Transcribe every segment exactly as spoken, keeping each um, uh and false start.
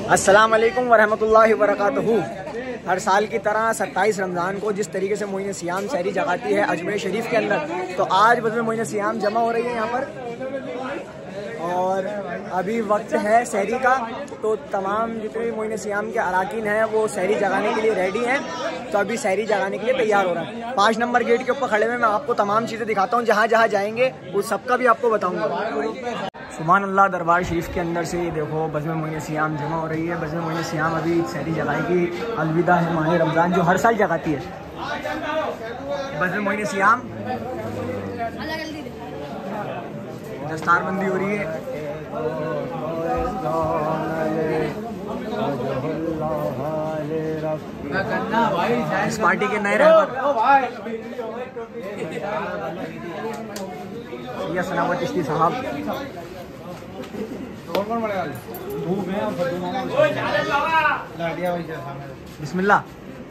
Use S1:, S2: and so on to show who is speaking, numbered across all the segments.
S1: अस्सलाम वालेकुम वरहमतुल्लाहि वबरकातुहू। हर साल की तरह सत्ताईस रमज़ान को जिस तरीके से मोइन सियाम सहरी जगाती है अजमेर शरीफ के अंदर, तो आज बज़ में मोइन सियाम जमा हो रही है यहाँ पर और अभी वक्त है सहरी का। तो तमाम जितने मोइन सियाम के अराकीन हैं वो सहरी जगाने के लिए रेडी हैं, तो अभी सहरी जगाने के लिए तैयार हो रहा है। पाँच नंबर गेट के ऊपर खड़े हुए मैं आपको तमाम चीज़ें दिखाता हूँ, जहाँ जहाँ जाएंगे उस सबका भी आपको बताऊँगा। सुभान अल्लाह, दरबार शरीफ के अंदर से ये देखो बज़्म मोइन सियाम जमा हो रही है। बज़्म मोइन सियाम अभी सहरी जगाएगी। अलविदा है माह रमज़ान जो हर साल जगाती है। बज़्म मोइन सियाम दस्तारबंदी हो रही है। इस पार्टी के नए रहबर या सलामत चिश्ती साहब। बिस्मिल्लाह।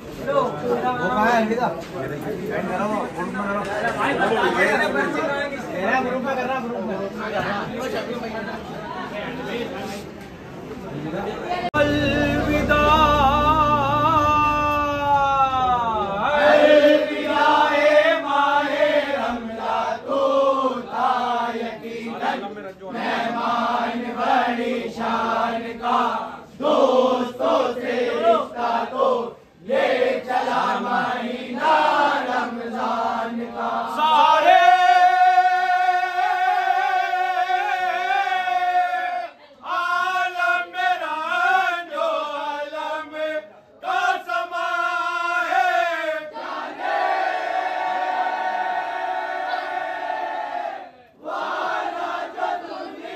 S1: अलविदा
S2: मेहमान बड़ी शान का, दोस्तों से रिश्ता तो ये चला महीना रमजान का। सारे आलम मेरा जो आलम का समा है, जाने वाला जो दुनिया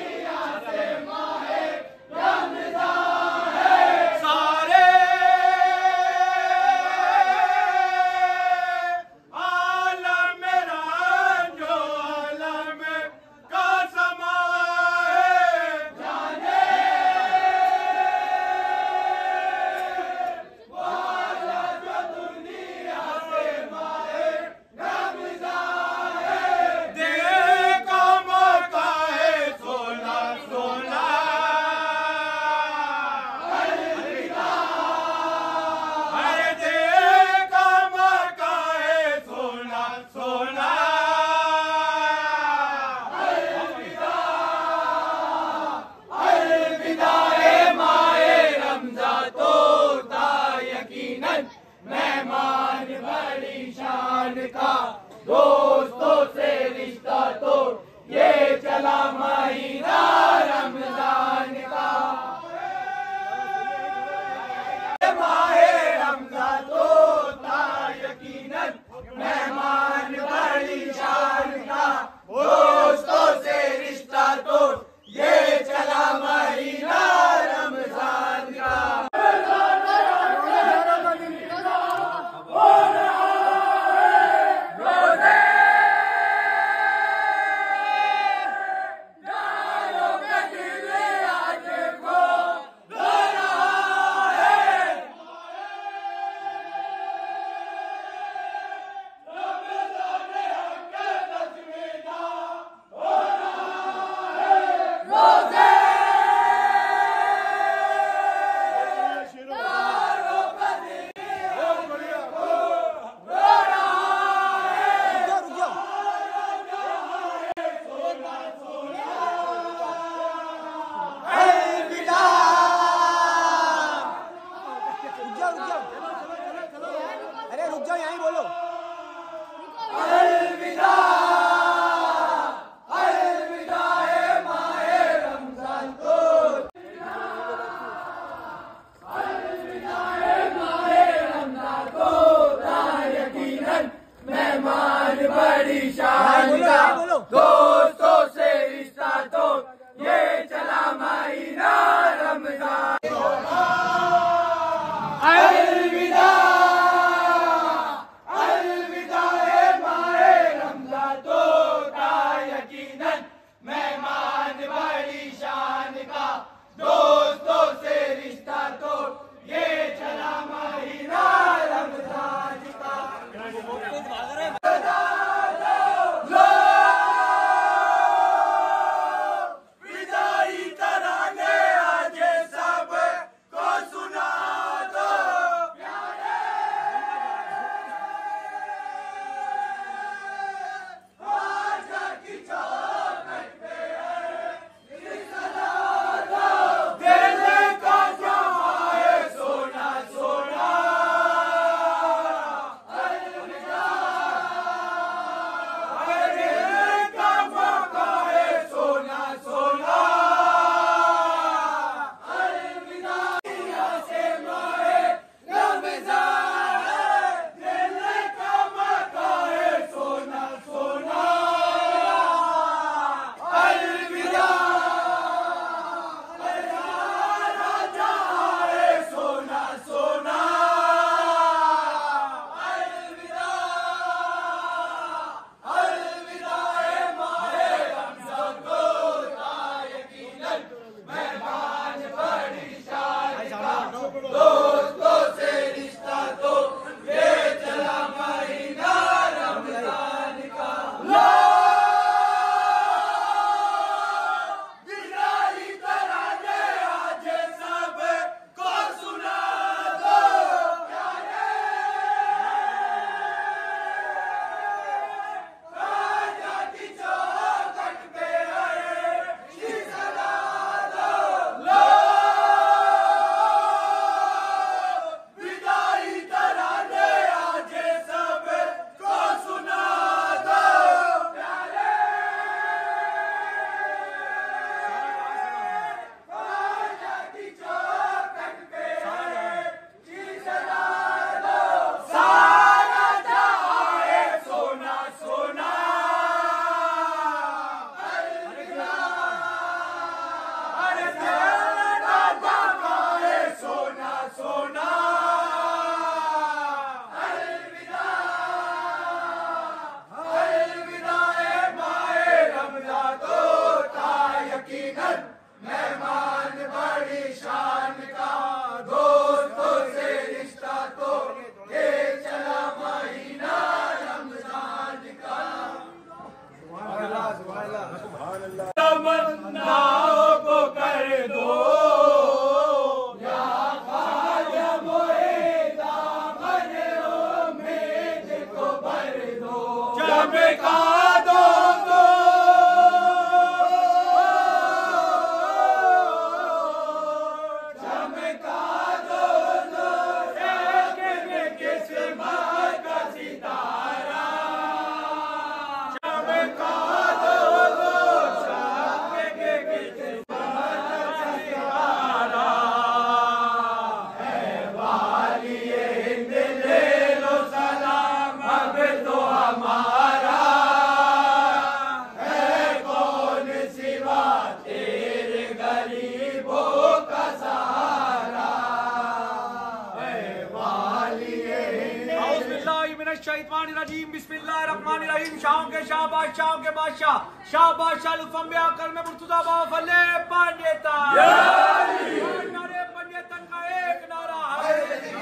S2: बादशाहों के बादशाह शाह बादशाह लुफम्बिया कर में मुर्तजा बाबा फले पांडेता नारे पंडितन का एक नारा है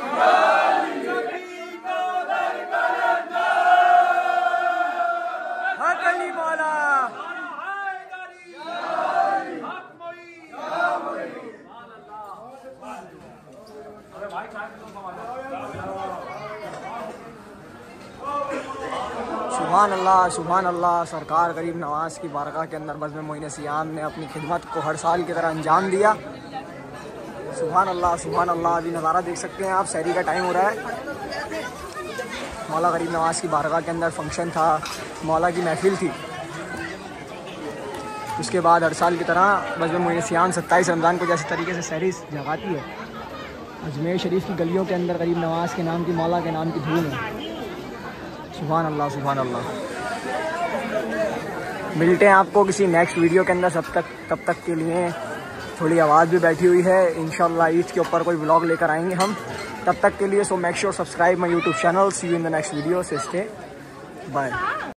S1: हक अली मौला सुभान अल्लाह सुभान अल्लाह। सरकार गरीब नवाज की बारगाह के अंदर बज़्म मोइन सियाम ने अपनी खिदमत को हर साल की तरह अंजाम दिया। सुभान अल्लाह सुभान अल्लाह। अभी नज़ारा देख सकते हैं आप, सहरी का टाइम हो रहा है। मौला गरीब नवाज की बारगाह के अंदर फंक्शन था, मौला की महफिल थी। उसके बाद हर साल की तरह बज़्म मोइन सियाम सत्ताईस रमज़ान को जैसे तरीके से सहरी जगाती है, अजमेर शरीफ की गलियों के अंदर गरीब नवाज के नाम की, मौला के नाम की धूम है। सुभान अल्लाह सुभान अल्लाह। मिलते हैं आपको किसी नेक्स्ट वीडियो के अंदर। सब तक तब तक के लिए थोड़ी आवाज़ भी बैठी हुई है, इंशाल्लाह ईद के ऊपर कोई व्लॉग लेकर आएंगे हम। तब तक के लिए so make sure subscribe my YouTube channel. See you in the next video. से स्टे बाय।